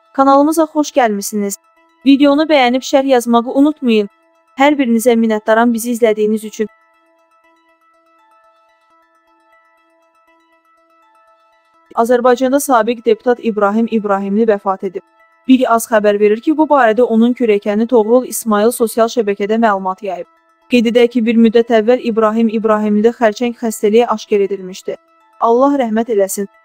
Kanalımıza xoş gəlmisiniz. Videonu bəyənib şərh yazmağı unutmayın. Hər birinizə minnətdaram bizi izlədiyiniz üçün. Azərbaycanda sabiq deputat İbrahim İbrahimli vəfat edib. Biri az xəbər verir ki, bu barədə onun kürəkəni Toğrul İsmail sosial şəbəkədə məlumat yayıb. Qeyd edək ki, bir müddət əvvəl İbrahim İbrahimlidə xərçəng xəstəliyi aşkar edilmişdi. Allah rəhmət eləsin.